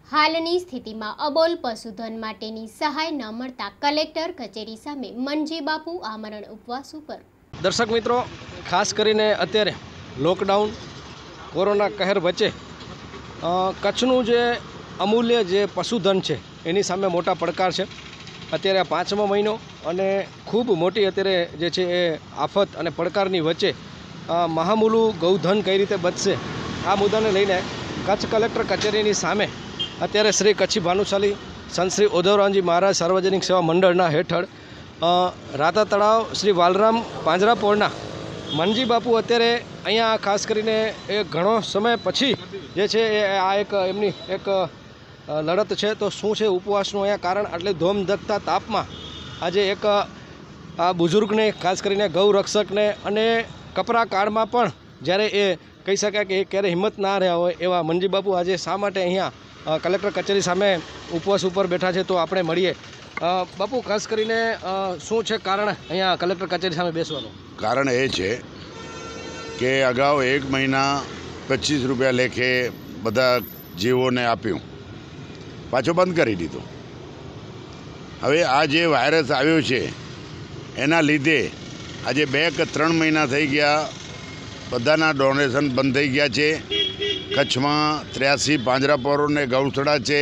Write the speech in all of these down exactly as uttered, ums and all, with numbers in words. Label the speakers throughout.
Speaker 1: હાલની સ્થિતિમાં અબોલ પશુધન માટેની સહાય ન મળતા કલેક્ટર કચેરી સામે મનજી બાપુ આમરણ ઉપવાસ ઉપર।
Speaker 2: દર્શક મિત્રો, ખાસ કરીને અત્યારે લોકડાઉન કોરોના કહેર વચ્ચે કચ્છનું જે અમૂલ્ય જે પશુધન છે એની સામે મોટા પડકાર છે। અત્યારે પાંચમો મહિનો અને ખૂબ મોટી અત્યારે જે છે એ આફત અને પડકારની વચ્ચે મહામૂલું ગૌધન કઈ રીતે બચશે આ મુદ્દાને લઈને કચ્છ કલેક્ટર કચેરીની સામે અત્યારે શ્રી કચ્છી ભાનુશાલી સંત શ્રી ઉદ્ધવરામજી મહારાજ સાર્વજનિક સેવા મંડળના હેઠળ રાતા તળાવ શ્રી વાલરામ પાંજરાપોળના મનજી બાપુ અત્યારે અહીંયા ખાસ કરીને એ ઘણો સમય પછી જે છે એ આ એક એમની એક લડત છે। તો શું છે ઉપવાસનું અહીંયા કારણ? આટલે ધોમધકતા તાપમાં આજે એક આ બુઝુર્ગને ખાસ કરીને ગૌ રક્ષકને અને કપરા કાળમાં પણ જ્યારે એ કહી શકાય કે એ ક્યારે હિંમત ના રહ્યા હોય એવા મનજી બાપુ આજે શા માટે અહીંયા કલેક્ટર કચેરી સામે ઉપવાસ ઉપર બેઠા છે? તો આપણે મળીએ। બાપુ, ખાસ કરીને શું છે કારણ અહીંયા કલેક્ટર કચેરી સામે બેસવાનું?
Speaker 3: કારણ એ છે કે અગાઉ એક મહિના પચીસ રૂપિયા લેખે બધા જીવોને આપ્યું, પાછો બંધ કરી દીધો। હવે આ જે વાયરસ આવ્યો છે એના લીધે આજે બે કે ત્રણ મહિના થઈ ગયા, બધાના ડોનેશન બંધ થઈ ગયા છે। કચ્છમાં ત્ર્યાસી પાંજરાપોળો ને ગૌશાળા છે,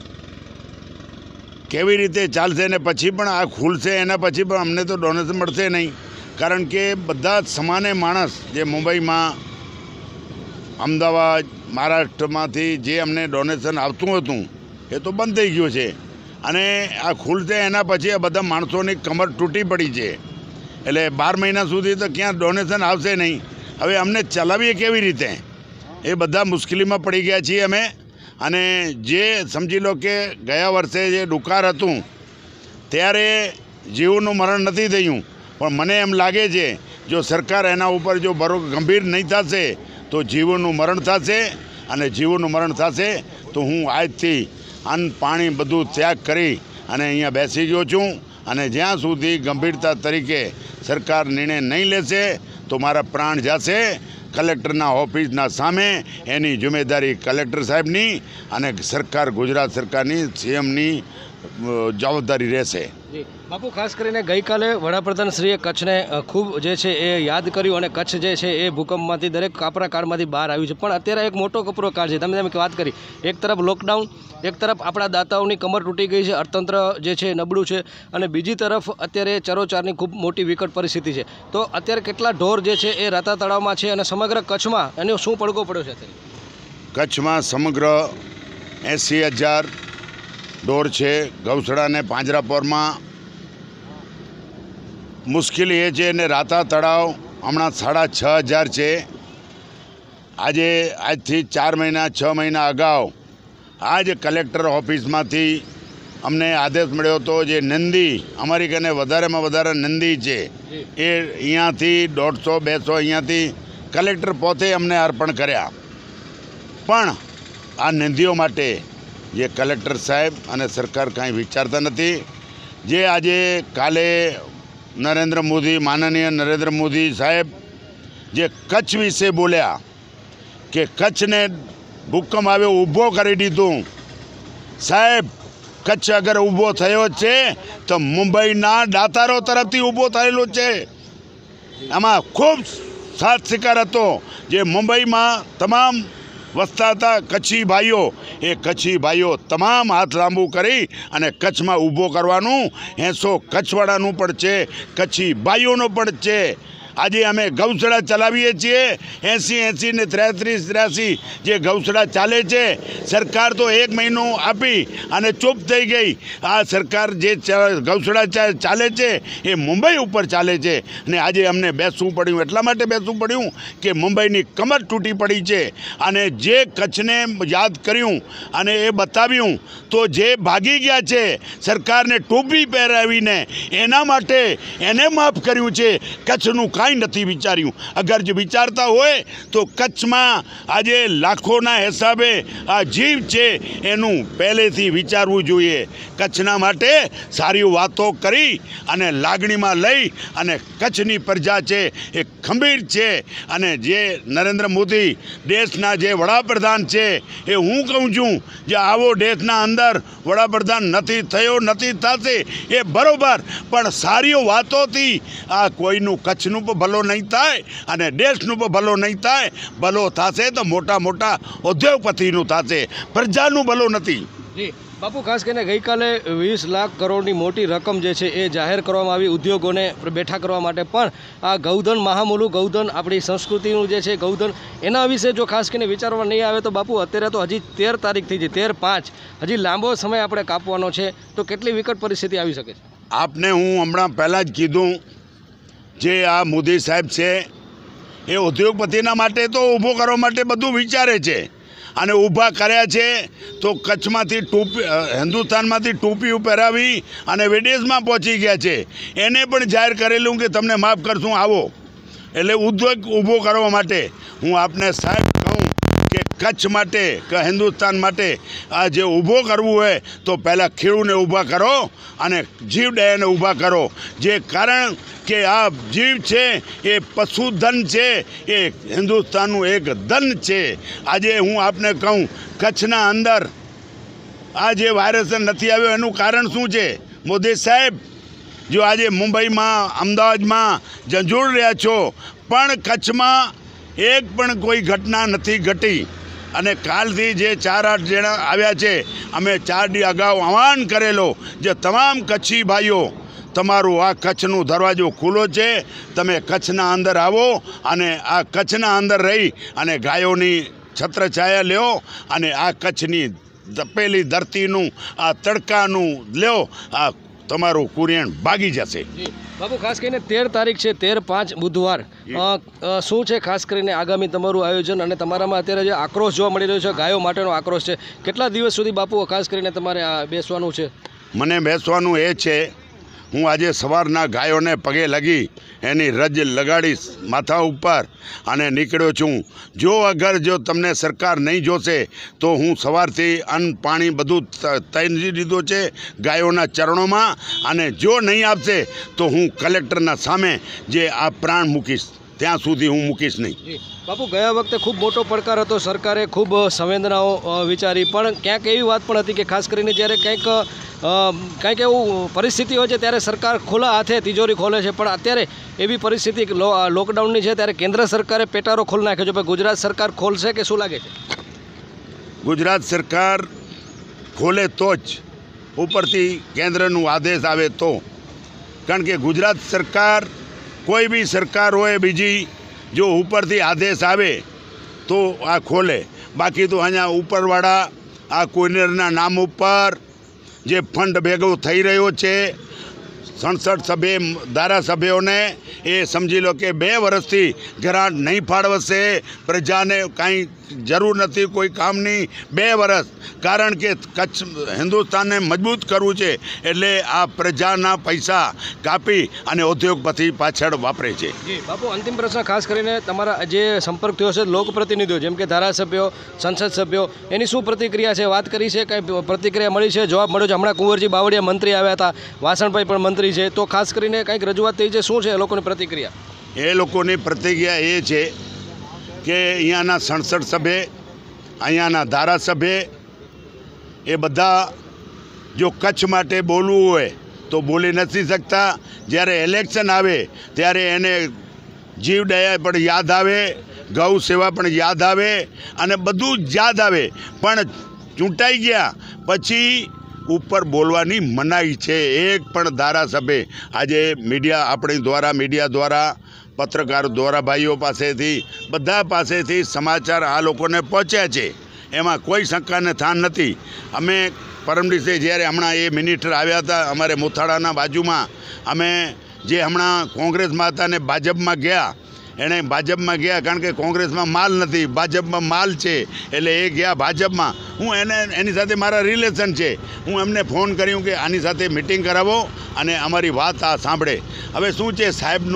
Speaker 3: કેવી રીતે ચાલશે ને પછી પણ આ ખુલશે એના પછી પણ અમને તો ડોનેશન મળશે નહીં, કારણ કે બધા સમાને માણસ જે મુંબઈમાં, અમદાવાદ, મહારાષ્ટ્રમાંથી જે અમને ડોનેશન આવતું હતું એ તો બંધ થઈ ગયું છે અને આ ખુલશે એના પછી આ બધા માણસોની કમર તૂટી પડી છે। એટલે બાર મહિના સુધી તો ક્યાં ડોનેશન આવશે નહીં। હવે અમને ચલાવીએ કેવી રીતે એ બધા મુશ્કેલીમાં પડી ગયા છીએ અમે। અને જે સમજી લો કે ગયા વર્ષે જે દુકાળ હતું ત્યારે જીવનું મરણ નથી થયું, પણ મને એમ લાગે છે જો સરકાર એના ઉપર જો બરો ગંભીર નહીં થશે તો જીવોનું મરણ થશે, અને જીવોનું મરણ થશે તો હું આજથી અન્ન પાણી બધું ત્યાગ કરી અને અહીંયા બેસી ગયો છું। અને જ્યાં સુધી ગંભીરતા તરીકે સરકાર નિર્ણય નહીં લેશે તો મારા પ્રાણ જશે। કલેક્ટરના ઓફિસના સામે એની જિમ્મેદારી કલેક્ટર સાહેબની અને સરકાર ગુજરાત સરકારની સીએમની જવાબદારી રહેશે।
Speaker 2: બાપુ, ખાસ કરીને ગઈકાલે વડાપ્રધાનશ્રીએ કચ્છને ખૂબ જે છે એ યાદ કર્યું અને કચ્છ જે છે એ ભૂકંપમાંથી દરેક કાપરા કાળમાંથી બહાર આવ્યું છે, પણ અત્યારે એક મોટો કપરો કાળ છે। તમે તમે વાત કરી, એક તરફ લોકડાઉન, એક તરફ આપણા દાતાઓની કમર તૂટી ગઈ છે, અર્થતંત્ર જે છે નબળું છે, અને બીજી તરફ અત્યારે ચરોચારની ખૂબ મોટી વિકટ પરિસ્થિતિ છે। તો અત્યારે કેટલા ઢોર જે છે એ રાતા તળાવમાં છે અને સમગ્ર કચ્છમાં એનો શું પડઘો પડ્યો છે?
Speaker 3: કચ્છમાં સમગ્ર એંસી હજાર ઢોર છે। ગૌશાળા અને પાંજરાપોળમાં મુશ્કેલી એ છે ને રાતા તળાવ હમણાં સાડા છ હજાર છે। આજે આજથી ચાર મહિના છ મહિના અગાઉ આજ કલેક્ટર ઓફિસમાંથી અમને આદેશ મળ્યો હતો, જે નંદી અમારી કને વધારેમાં વધારે નંદી છે એ અહીંયાથી દોઢસો બેસો અહીંયાથી કલેક્ટર પોતે અમને અર્પણ કર્યા, પણ આ નંદીઓ માટે જે કલેક્ટર સાહેબ અને સરકાર કાંઈ વિચારતા નથી। જે આજે કાલે નરેન્દ્ર મોદી, માનનીય નરેન્દ્ર મોદી સાહેબ જે કચ્છ વિશે બોલ્યા કે કચ્છને ભૂકંપ આવ્યો ઊભો કરી દીધું, સાહેબ કચ્છ અગર ઊભો થયો છે તો મુંબઈના દાતારો તરફથી ઊભો થયેલો છે। આમાં ખૂબ સાથ શિકાર હતો, જે મુંબઈમાં તમામ વસતા હતા કચ્છી ભાઈઓ, એ કચ્છી ભાઈઓ તમામ હાથ લાંબુ કરી અને કચ્છમાં ઊભો કરવાનું એસો કચ્છવાળાનું પણ છે, કચ્છી ભાઈઓનો પણ છે। આજે અમે ગૌશાળા ચલાવીએ છીએ, એંસી એંસી ને ત્રેત્રીસ ત્ર્યાસી જે ગૌશાળા ચાલે છે, સરકાર તો એક મહિનો આપી અને ચૂપ થઈ ગઈ। આ સરકાર જે ગૌશાળા ચાલે છે એ મુંબઈ ઉપર ચાલે છે, અને આજે અમને બેસવું પડ્યું, એટલા માટે બેસવું પડ્યું કે મુંબઈની કમર તૂટી પડી છે। અને જે કચ્છને યાદ કર્યું અને એ બતાવ્યું તો જે ભાગી ગયા છે સરકારને ટોપી પહેરાવીને એના માટે એને માફ કર્યું છે। કચ્છનું કાંઈ નથી વિચાર્યું। અગર જો વિચારતા હોય તો કચ્છમાં આજે લાખોના હિસાબે આ જીવ છે એનું પહેલેથી વિચારવું જોઈએ। કચ્છના માટે સારી વાતો કરી અને લાગણીમાં લઈ અને કચ્છની પ્રજા છે એ ખંભીર છે। અને જે નરેન્દ્ર મોદી દેશના જે વડાપ્રધાન છે એ હું કહું છું જે આવો દેશના અંદર વડાપ્રધાન નથી થયો નથી થશે એ બરોબર, પણ સારી વાતોથી આ કોઈનું કચ્છનું પણ ભલો નહીં થાય અને દેશનું પણ ભલો નહીં થાય। ભલો થશે તો મોટા મોટા ઉદ્યોગપતિનું થશે, પ્રજાનું ભલો નથી।
Speaker 2: જી બાપુ, ખાસ કરીને ગઈકાલે વીસ લાખ કરોડની મોટી રકમ જે છે એ જાહેર કરવામાં આવી ઉદ્યોગોને બેઠા કરવા માટે, પણ આ ગૌધન મહામૂલું ગૌધન આપણી સંસ્કૃતિનું જે છે ગૌધન એના વિશે જો ખાસ કરીને વિચારવા નહીં આવે તો બાપુ અત્યારે તો હજી તેર તારીખ થઈ છે, તેર પાંચ હજી લાંબો સમય આપણે કાપવાનો છે, તો કેટલી વિકટ પરિસ્થિતિ આવી શકે છે?
Speaker 3: આપને હું હમણાં પહેલાં જ કીધું જે આ મોદી સાહેબ છે એ ઉદ્યોગપતિના માટે તો ઊભો કરવા માટે બધું વિચારે છે અને ઊભા કર્યા છે તો કચ્છમાંથી ટોપી હિન્દુસ્તાનમાંથી ટોપીઓ પહેરાવી અને વિદેશમાં પહોંચી ગયા છે। એને પણ જાહેર કરેલું કે તમને માફ કરશું આવો, એટલે ઉદ્યોગ ઊભો કરવા માટે હું આપને સાહેબ કહું કે કચ્છ માટે કે હિન્દુસ્તાન માટે આ જે ઊભો કરવું હોય તો પહેલાં ખેડૂને ઊભા કરો અને જીવદયાને ઊભા કરો। જે કારણ કે આ જીવ છે એ પશુધન છે, એ હિન્દુસ્તાનનું એક ધન છે। આજે હું આપને કહું કચ્છના અંદર આ જે વાયરસ નથી આવ્યો એનું કારણ શું છે? મોદી સાહેબ જો આજે મુંબઈમાં અમદાવાદમાં ઝંઝોળ રહ્યા છો પણ કચ્છમાં એક પણ કોઈ ઘટના નથી ઘટી। અને કાલથી જે ચાર આઠ જણા આવ્યા છે અમે ચાર દી અગાઉ આહવાન કરેલો જે તમામ કચ્છી ભાઈઓ તમારું આ કચ્છનો દરવાજો ખુલ્લો છે, તમે કચ્છના અંદર આવો અને આ કચ્છના અંદર રહી અને ગાયોની છત્રછાયા લ્યો અને આ કચ્છની તપેલી ધરતીનું આ તડકાનું લ્યો, આ તમારું કુરિયન ભાગી જશે।
Speaker 2: બાપુ, ખાસ કરીને તેર તારીખ છે, તેર પાંચ બુધવાર, શું છે ખાસ કરીને આગામી તમારું આયોજન અને તમારામાં અત્યારે જે આક્રોશ જોવા મળી રહ્યો છે ગાયો માટેનો આક્રોશ છે, કેટલા દિવસ સુધી બાપુ ખાસ કરીને તમારે આ બેસવાનું છે?
Speaker 3: મને બેસવાનું એ છે હું આજે સવારના ગાયોને પગે લગી એની રજ લગાડીશ માથા ઉપર અને નીકળ્યો છું। જો અગર જો તમને સરકાર નહીં જોશે તો હું સવારથી અન્ન પાણી બધું તૈયારી દીધું છે ગાયોના ચરણોમાં, અને જો નહીં આપશે તો હું કલેક્ટરના સામે જે આ પ્રાણ મૂકીશ, ત્યાં સુધી હું મૂકીશ નહીં।
Speaker 2: બાપુ, ગયા વખતે ખૂબ મોટો પડકાર હતો, સરકારે ખૂબ સંવેદનાઓ વિચારી, પણ ક્યાંક એવી વાત પણ હતી કે ખાસ કરીને જ્યારે કંઈક કંઈક એવું પરિસ્થિતિ હોય છે ત્યારે સરકાર ખુલ્લા હાથે તિજોરી ખોલે છે, પણ અત્યારે એવી પરિસ્થિતિ લોકડાઉનની છે ત્યારે કેન્દ્ર સરકારે પેટારો ખોલી નાખ્યો છે, પણ ગુજરાત સરકાર ખોલશે કે શું લાગે છે?
Speaker 3: ગુજરાત સરકાર ખોલે તો જ ઉપરથી કેન્દ્રનું આદેશ આવે તો, કારણ કે ગુજરાત સરકાર કોઈ બી સરકાર હોય બીજી જો ઉપરથી આદેશ આવે તો આ ખોલે, બાકી તો અહીંયા ઉપરવાળા આ કોઈનરના નામ ઉપર જે ફંડ ભેગો થઈ રહ્યો છે સંસદ સભ્ય ધારાસભ્યોને એ સમજી લો કે બે વર્ષથી ગ્રાન્ટ નહીં ફાળવશે, પ્રજાને કાંઈ જરૂર નથી કોઈ કામની બે વર્ષ, કારણ કે કચ્છ હિન્દુસ્તાનને મજબૂત કરવું છે એટલે આ પ્રજાના પૈસા કાપી અને ઉદ્યોગપતિ પાછળ વાપરે છે।
Speaker 2: બાપુ, અંતિમ પ્રશ્ન ખાસ કરીને તમારા જે સંપર્ક થયો છે લોકપ્રતિનિધિઓ જેમ કે ધારાસભ્યો સંસદ સભ્યો એની શું પ્રતિક્રિયા છે? વાત કરી છે, કંઈ પ્રતિક્રિયા મળી છે, જવાબ મળ્યો છે? હમણાં કુંવરજી બાવળિયા મંત્રી આવ્યા હતા, વાસણભાઈ પણ મંત્રી છે, તો ખાસ કરીને કંઈક રજૂઆત થઈ છે, શું છે એ લોકોની પ્રતિક્રિયા?
Speaker 3: એ લોકોની પ્રતિક્રિયા એ છે કે અહીંયાના સંસદ સભ્ય અહીંયાના ધારાસભ્ય એ બધા જો કચ્છ માટે બોલવું હોય તો બોલી નથી શકતા, જ્યારે ઇલેક્શન આવે ત્યારે એને જીવદયા પણ યાદ આવે, ગૌ સેવા પણ યાદ આવે અને બધું જ યાદ આવે, પણ ચૂંટાઈ ગયા પછી ઉપર બોલવાની મનાઈ છે। એક પણ ધારાસભ્ય આજે મીડિયા આપણી દ્વારા મીડિયા દ્વારા પત્રકારો દ્વારા ભાઈઓ પાસેથી બધા પાસેથી સમાચાર આ લોકોને પહોંચ્યા છે, એમાં કોઈ શંકાને સ્થાન નથી। અમે પરમ દિવસે જ્યારે હમણાં એ મિનિસ્ટર આવ્યા હતા અમારે મોથાળાના બાજુમાં, અમે જે હમણાં કોંગ્રેસમાં હતા ને ભાજપમાં ગયા, એણે ભાજપમાં ગયા કારણ કે કોંગ્રેસમાં માલ નથી, ભાજપમાં માલ છે એટલે એ ગયા ભાજપમાં। હું એને એની સાથે મારા રિલેશન છે, હું એમને ફોન કર્યું કે આની સાથે મિટિંગ કરાવો અને અમારી વાત આ સાંભળે। હવે શું છે સાહેબનું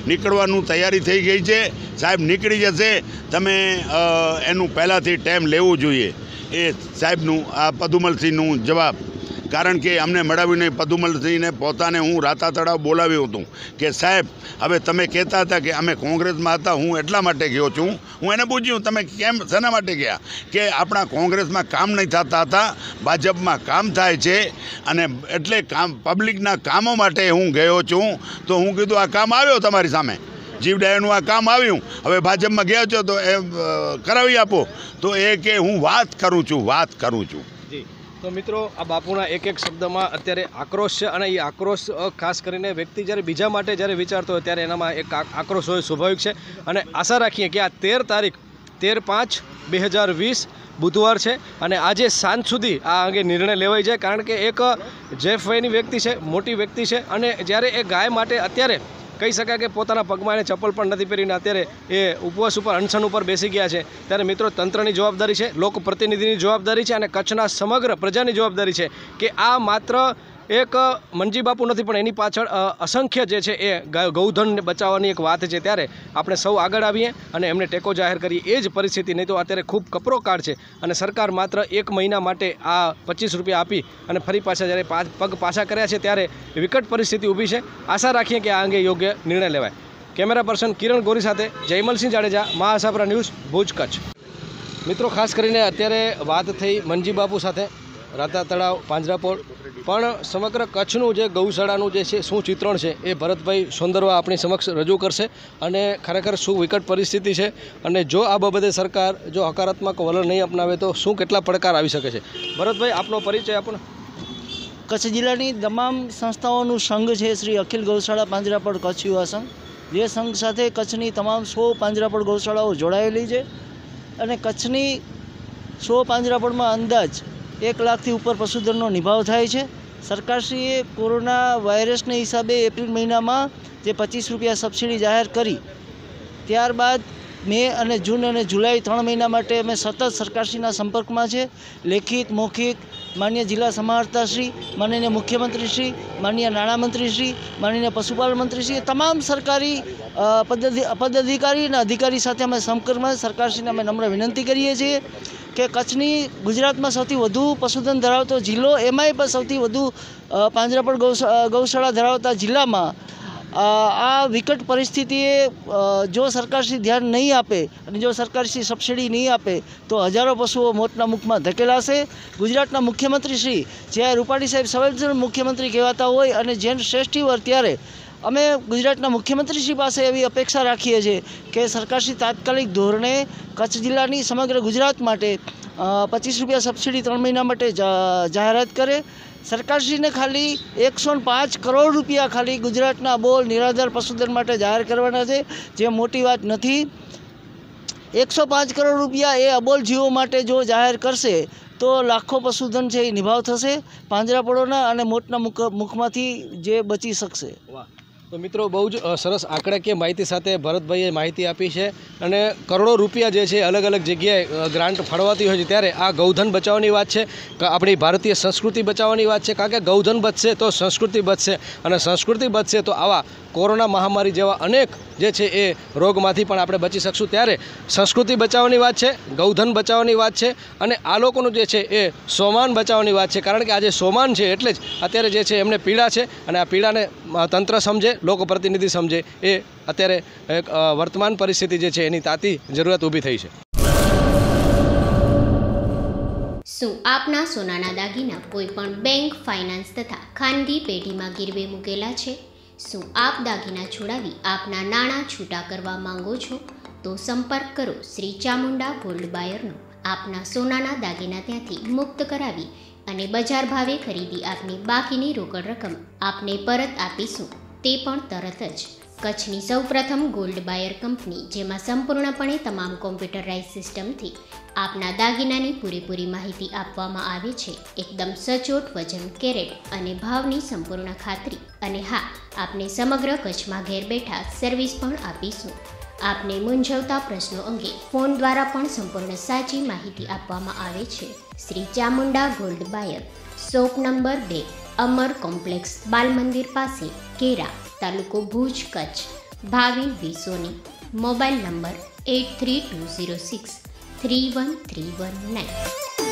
Speaker 3: નીકળવાનું તૈયારી થઈ ગઈ છે. સાહેબ નીકળી જશે, તમે એનું પહેલાંથી ટાઈમ લેવું જોઈએ. એ સાહેબનું આ પદુમલસિંહનું જવાબ, કારણ કે અમને મળાવીને પદુમલસિંહને પોતાને હું રાતા તળાવ બોલાવ્યું હતું કે સાહેબ હવે તમે કહેતા હતા કે અમે કોંગ્રેસમાં હતા, હું એટલા માટે ગયો છું. હું એને પૂછ્યું તમે કેમ શેના માટે ગયા, કે આપણા કોંગ્રેસમાં કામ નહીં થતા હતા, ભાજપમાં કામ થાય છે અને એટલે કામ પબ્લિકના કામો માટે હું ગયો છું. તો હું કીધું આ કામ આવ્યો તમારી સામે, જીવડાયનું આ કામ આવ્યું, હવે ભાજપમાં ગયા છો તો એ કરાવી આપો. તો એ કે હું વાત કરું છું વાત કરું છું
Speaker 2: તો મિત્રો આ બાપુના એક એક શબ્દમાં અત્યારે આક્રોશ છે અને એ આક્રોશ ખાસ કરીને વ્યક્તિ જ્યારે બીજા માટે જ્યારે વિચારતો હોય ત્યારે એનામાં એક આક્રોશ હોય સ્વાભાવિક છે. અને આશા રાખીએ કે આ તેર તારીખ તેર પાંચ બે હજાર વીસ બુધવાર છે અને આજે સાંજ સુધી આ અંગે નિર્ણય લેવાઈ જાય, કારણ કે એક જેફ વયની વ્યક્તિ છે, મોટી વ્યક્તિ છે અને જ્યારે એ ગાય માટે અત્યારે કહી શકાય કે પોતાના પગમાં એને ચપ્પલ પણ નથી પહેરીને અત્યારે એ ઉપવાસ ઉપર અનશન ઉપર બેસી ગયા છે, ત્યારે મિત્રો તંત્રની જવાબદારી છે, લોકપ્રતિનિધિની જવાબદારી છે અને કચ્છના સમગ્ર પ્રજાની જવાબદારી છે કે આ માત્ર એક મંજી બાપુ નથી પણ એની પાછળ અસંખ્ય જે છે એ ગૌધન બચાવવાની એક વાત છે. ત્યારે આપણે સૌ આગળ આવીએ અને એમને ટેકો જાહેર કરીએ. એ જ પરિસ્થિતિ, નહીં તો અત્યારે ખૂબ કપરો કાળ છે અને સરકાર માત્ર એક મહિના માટે આ પચીસ રૂપિયા આપી અને ફરી પાછા જ્યારે પગ પાછા કર્યા છે ત્યારે વિકટ પરિસ્થિતિ ઊભી છે. આશા રાખીએ કે આ અંગે યોગ્ય નિર્ણય લેવાય. કેમેરા પર્સન કિરણ ગોરી સાથે જયમલસિંહ જાડેજા, મહાસાપરા ન્યૂઝ, ભુજ, કચ્છ. મિત્રો ખાસ કરીને અત્યારે વાત થઈ મંજી બાપુ સાથે, રાતા તળાવ, પાંજરાપોળ, પણ સમગ્ર કચ્છનું જે ગૌશાળાનું જે છે શું ચિત્રણ છે એ ભરતભાઈ સોંદરવા આપણી સમક્ષ રજૂ કરશે અને ખરેખર શું વિકટ પરિસ્થિતિ છે અને જો આ બાબતે સરકાર જો હકારાત્મક વલણ નહીં અપનાવે તો શું કેટલા પડકાર આવી શકે છે. ભરતભાઈ, આપનો પરિચય આપો.
Speaker 4: કચ્છ જિલ્લાની તમામ સંસ્થાઓનું સંઘ છે શ્રી અખિલ ગૌશાળા પાંજરાપોળ કચ્છ યુવા સંઘ. જે સંઘ સાથે કચ્છની તમામ સો પાંજરાપોળ ગૌશાળાઓ જોડાયેલી છે અને કચ્છની સો પાંજરાપોળમાં અંદાજ એક લાખથી ઉપર પશુધનનો નિભાવ થાય છે. સરકારશ્રીએ કોરોના વાયરસને હિસાબે એપ્રિલ મહિનામાં જે પચીસ રૂપિયા સબસિડી જાહેર કરી, ત્યારબાદ મે અને જૂન અને જુલાઈ ત્રણ મહિના માટે અમે સતત સરકારશ્રીના સંપર્કમાં છે. લેખિત મૌખિક માનનીય જિલ્લા સમાહર્તાશ્રી, માનનીય મુખ્યમંત્રીશ્રી, માનનીય નાણામંત્રીશ્રી, માનનીય પશુપાલન મંત્રીશ્રી, તમામ સરકારી પદાધિકારી અને અધિકારી સાથે અમે સંપર્કમાં સરકારશ્રીને અમે નમ્ર વિનંતી કરીએ છીએ કે કચ્છની ગુજરાતમાં સૌથી વધુ પશુધન ધરાવતો જિલ્લો, એમાંય પણ સૌથી વધુ પાંજરાપોળ ગૌશાળા ધરાવતા જિલ્લામાં આ વિકટ પરિસ્થિતિએ જો સરકારશ્રી ધ્યાન નહીં આપે અને જો સરકારશ્રી સબસિડી નહીં આપે તો હજારો પશુઓ મોતના મુખમાં ધકેલાશે. ગુજરાતના મુખ્યમંત્રી શ્રી જ્યારે રૂપાણી સાહેબ સંવેદનશીલ મુખ્યમંત્રી કહેવાતા હોય અને જેન શ્રેષ્ઠીવર, ત્યારે અમે ગુજરાતના મુખ્યમંત્રીશ્રી પાસે એવી અપેક્ષા રાખીએ છીએ કે સરકારશ્રી તાત્કાલિક ધોરણે કચ્છ જિલ્લાની સમગ્ર ગુજરાત માટે પચીસ રૂપિયા સબસિડી ત્રણ મહિના માટે જાહેરાત કરે. સરકારશ્રીને ખાલી એકસો પાંચ કરોડ રૂપિયા ખાલી ગુજરાતના બોલ નિરાધાર પશુધન માટે જાહેર કરવાના છે, જે મોટી વાત નથી. એકસો પાંચ કરોડ રૂપિયા એ અબોલ જીવો માટે જો જાહેર કરશે તો લાખો પશુધન છે એ નિભાવ થશે પાંજરાપોળોના અને મોતના મુખ મુખમાંથી જે બચી શકશે.
Speaker 2: તો મિત્રો, બહુ જ સરસ આંકડાકીય માહિતી સાથે ભરતભાઈએ માહિતી આપી છે અને કરોડો રૂપિયા જે છે અલગ અલગ જગ્યાએ ગ્રાન્ટ ફળવાતી હોય છે, ત્યારે આ ગૌધન બચાવવાની વાત છે, આપણી ભારતીય સંસ્કૃતિ બચાવવાની વાત છે. કારણ કે ગૌધન બચશે તો સંસ્કૃતિ બચશે અને સંસ્કૃતિ બચશે તો આવા કોરોના મહામારી જેવા અનેક જે છે એ રોગમાંથી પણ આપણે બચી શકશું. ત્યારે સંસ્કૃતિ બચાવવાની વાત છે, ગૌધન બચાવવાની વાત છે અને આ લોકોનું જે છે એ સોમાન બચાવવાની વાત છે. કારણ કે આજે સોમાન છે એટલે જ અત્યારે જે છે એમને પીડા છે અને આ પીડાને તંત્ર સમજે, લોકપ્રતિનિધિ સમજે, એ અત્યારે એક વર્તમાન પરિસ્થિતિ જે છે એની તાતી જરૂરિયાત ઊભી થઈ છે.
Speaker 1: શું આપના સોનાના દાગીના કોઈ પણ બેંક, ફાઇનાન્સ તથા ખાનગી પેઢીમાં ગીરવે મૂકેલા છે? શું આપ દાગીના છોડાવી આપના નાણાં છૂટા કરવા માંગો છો? તો સંપર્ક કરો શ્રી ચામુંડા ગોલ્ડ બાયરનો. આપના સોનાના દાગીના ત્યાંથી મુક્ત કરાવી અને બજાર ભાવે ખરીદી આપની બાકીની રોકડ રકમ આપને પરત આપીશું, તે પણ તરત જ. કચ્છની સૌપ્રથમ ગોલ્ડ બાયર કંપની, જેમાં સંપૂર્ણપણે તમામ કોમ્પ્યુટરાઇઝ સિસ્ટમથી આપના દાગીનાની પૂરેપૂરી માહિતી આપવામાં આવે છે. એકદમ સચોટ વજન, કેરેટ અને ભાવની સંપૂર્ણ ખાતરી. અને હા, આપને સમગ્ર કચ્છમાં ઘેર બેઠા સર્વિસ પણ આપીશું. આપને મૂંઝવતા પ્રશ્નો અંગે ફોન દ્વારા પણ સંપૂર્ણ સાચી માહિતી આપવામાં આવે છે. Shri Chamunda gold buyer, shop number બે, અમર કોમ્પ્લેક્સ, બાલ મંદિર પાસે, કેરા, તાલુકો Bhuj, Kutch. Bhavin V Soni, mobile number eight three two zero six three one three one nine.